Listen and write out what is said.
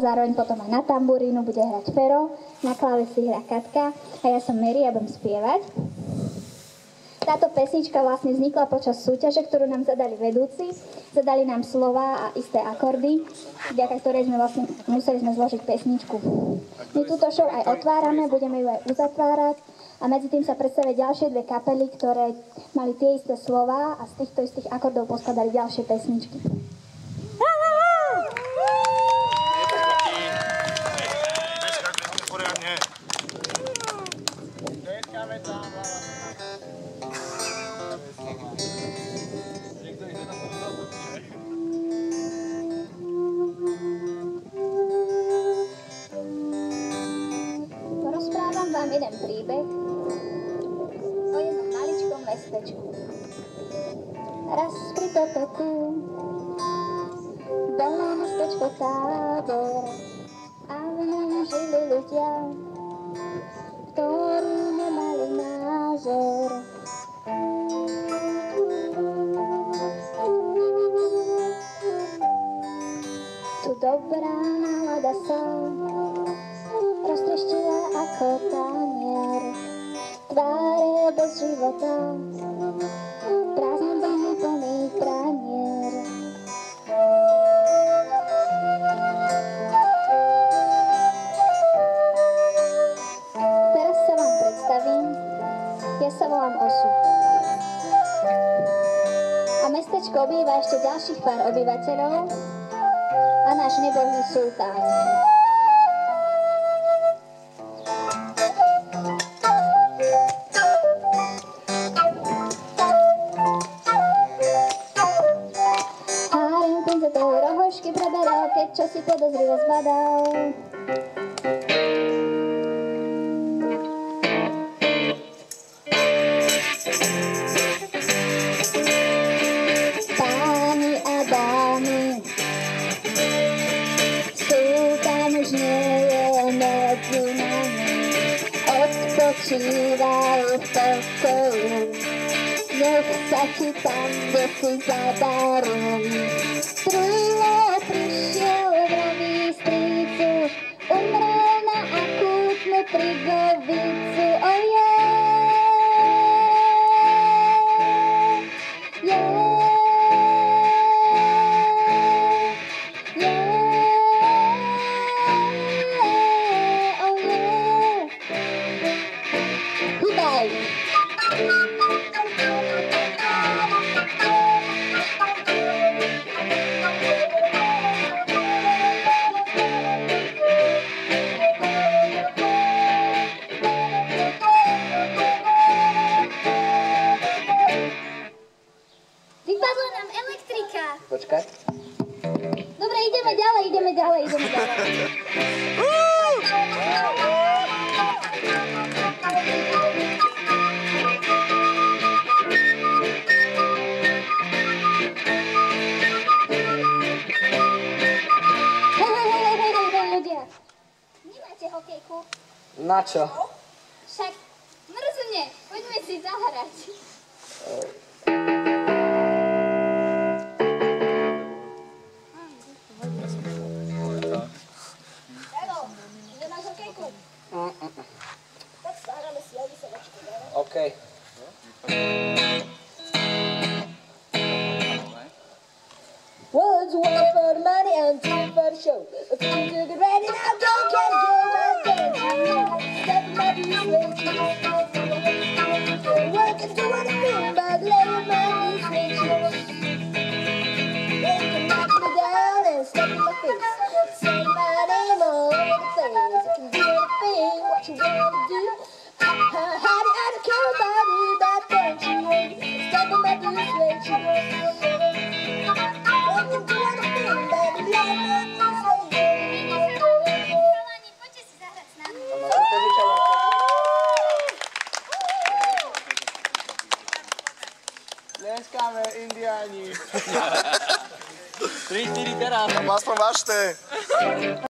Zároveň potom aj na tamburínu bude hrať Fero, na klávesi hrá Katka a ja som Mary a budem spievať. Táto pesnička vlastne vznikla počas súťaže, ktorú nám zadali vedúci. Zadali nám slova a isté akordy, vďaka ktorej sme vlastne museli zložiť pesničku. My túto show aj otvárame, budeme ju aj uzatvárať a medzi tým sa predstavia ďalšie dve kapely, ktoré mali tie isté slova a z týchto istých akordov poskladali ďalšie pesničky. Porozprávam vám jeden príbeh o jednom maličkom mestečku. Raz pri potoku bolo mestečko Tábor a v ňom žili ľudia, ktorí nemali názor. Tu dobrá nálada sa roztreštila ako tanier, tváre bez života, prázdne domy plný pranier. Teraz sa vám predstavím, ja sa volám Osu. A mestečko obýva ešte ďalších pár obyvateľov a náš nebohý sultán. Hárim pinzetou rohožky preberal, keď čo si podozrivo zbadal. Páni a dámy, sultán už nie je medzi nami, odpočívaj v pokoju, nech sa ti tam desi zadarú. Strýlo prišiel vraví strýcu, umrel na akútnu prigovicu. Vypadla nám elektrika. Počkaj. Dobre, ideme ďalej. Hej, ľudia. Nemáte hokejku? Na čo? Však mrzne, poďme si zahrať. OK. One's one for the money and two for the show. If you took it ready now, don't get step my boots, working to what I mean by laying my boots. They can knock me down and step in my face. Say my name all over the place. You can do anything, what you wanna do. I don't care about you, that don't you? Step in my boots, let you do anything, baby, love my boots, Chalani, poďte si zahrať s nami. Dneskáme indiáni. 3-4 teraz. Aspoň vážte.